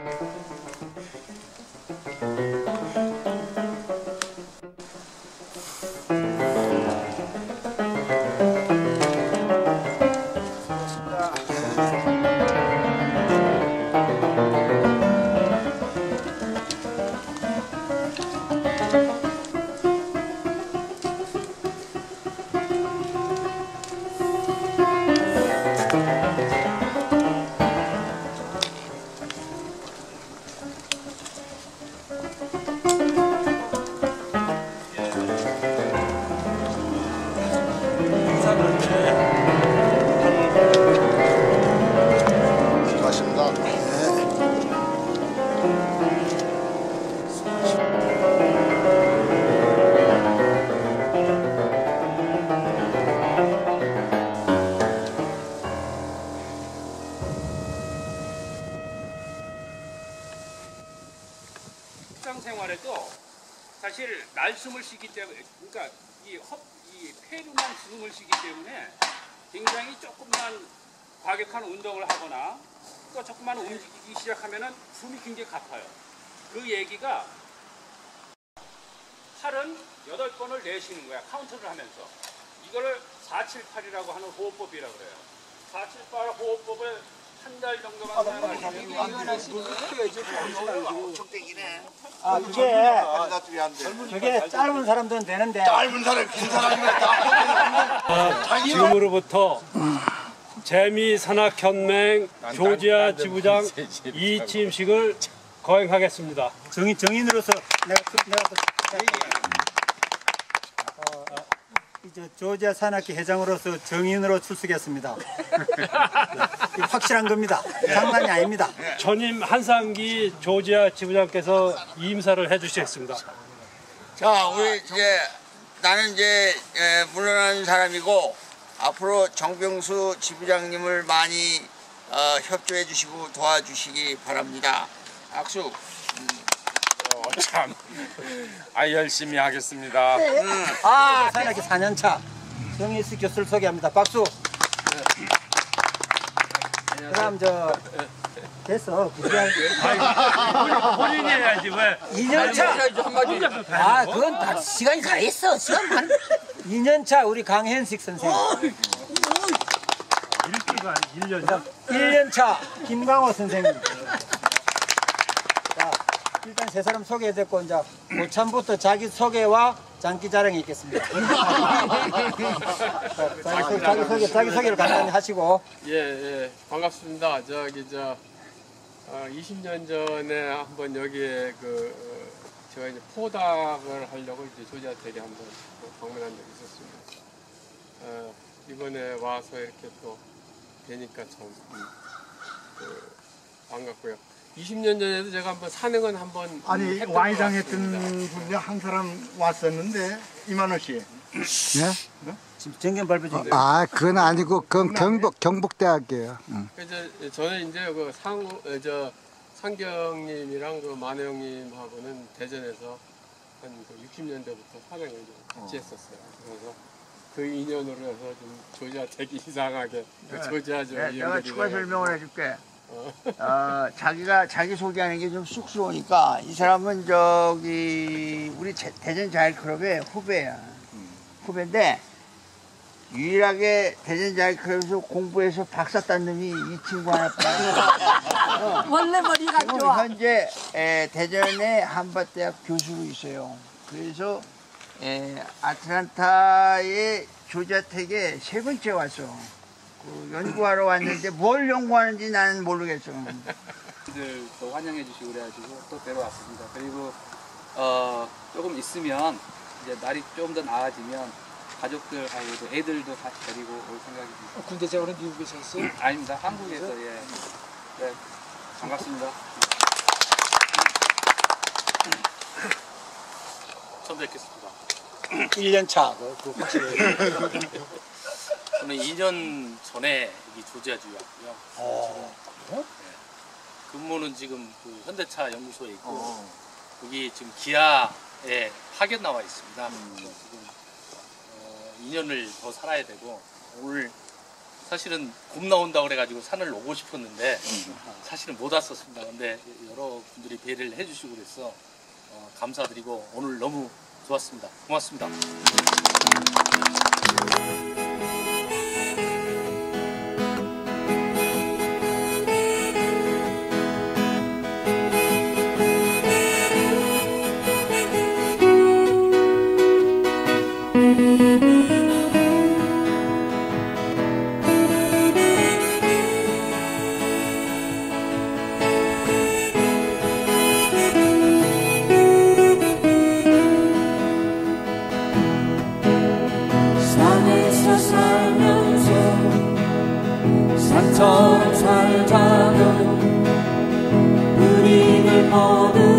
일상생활에도 사실 날숨을 쉬기 때문에, 그러니까 이 폐류만 숨을 쉬기 때문에 굉장히 조금만 과격한 운동을 하거나 또 조금만 움직이기 시작하면은 숨이 굉장히 가파요. 그 얘기가 팔은 8번을 내쉬는 거야. 카운트를 하면서. 이거를 478이라고 하는 호흡법이라고 그래요. 478 호흡법을 한 달 정도만 사용하시면 저게 짧은 사람들은 되는데 짧은 사람, 긴 사람이면 다 지금으로부터 재미산악현맹 조지아 지부장 이침식을 거행하겠습니다. 정인으로서 내가 이제 조지아 산악회 회장으로서 정인으로 출석했습니다. 확실한 겁니다. 장난이 아닙니다. 전임 한상기 조지아 지부장께서 임사를 해주시겠습니다. 자, 우리 이제 나는 이제 물러나는 사람이고 앞으로 정병수 지부장님을 많이 협조해 주시고 도와주시기 바랍니다. 악수. 참, 열심히 하겠습니다. 산악회 4년차 정인숙 교수를 소개합니다. 박수. 그다음 됐어. 본인이 해야지 왜? 2년차. 그건 다 시간이 다 있어. 시간 반. 2년차 우리 강현식 선생님. 1년차 김광호 선생님. 자, 일단 세 사람 소개됐고 이제 고참부터 자기 소개와 장기 자랑이 있겠습니다. 자기 소개를 간단히 하시고. 예, 반갑습니다. 20년 전에 한번 여기에 제가 이제 포닥을 하려고 이제 조지아 댁에 한번 방문한 적이 있었습니다. 이번에 와서 이렇게 또 뵈니까 참 반갑고요. 20년 전에도 제가 한번 산행은 한번 와이장 했던 분이 한 사람 왔었는데 이만호 씨. 네? 지금 정견 발표 중이에요. 그건 아니고 그건 경북대학이에요. 그래서 저는 이제 상경님이랑 만호 형님하고는 대전에서 한 60년대부터 산행을 같이 했었어요. 그래서 그 인연으로 해서 좀 조지아 되게 이상하게 조지아 좀 내가 추가 설명을 해줄게. 자기 소개하는 게 좀 쑥스러우니까 이 사람은 우리 대전 자율클럽의 후배야. 후배인데 유일하게 대전 자율클럽에서 공부해서 박사 딴 놈이 이 친구 하나뿐이야. 원래 머리가 좋아. 현재 대전의 한밭대학 교수로 있어요. 그래서 아틀란타의 조지아텍에 3번째 왔어. 연구하러 왔는데 뭘 연구하는지 나는 모르겠어. 또 환영해 주시고 그래가지고 또 뵈러 왔습니다. 그리고 조금 있으면 이제 날이 조금 더 나아지면 가족들하고도 애들도 같이 데리고 올 생각입니다. 군대 생활은 미국에서 했어요? 아닙니다. 한국에서. 예. 네, 반갑습니다. 처음 뵙겠습니다. 1년차. 저는 2년 전에 여기 조지아주에 왔고요. 네. 근무는 지금 현대차 연구소에 있고 여기 지금 기아에 파견 나와 있습니다. 지금 2년을 더 살아야 되고 오늘 사실은 곰 나온다고 그래가지고 산을 오고 싶었는데 사실은 못 왔었습니다. 근데 여러 분들이 배려를 해주시고 그래서 감사드리고 오늘 너무 좋았습니다. 고맙습니다. 산처럼 살자는 우리를 거둔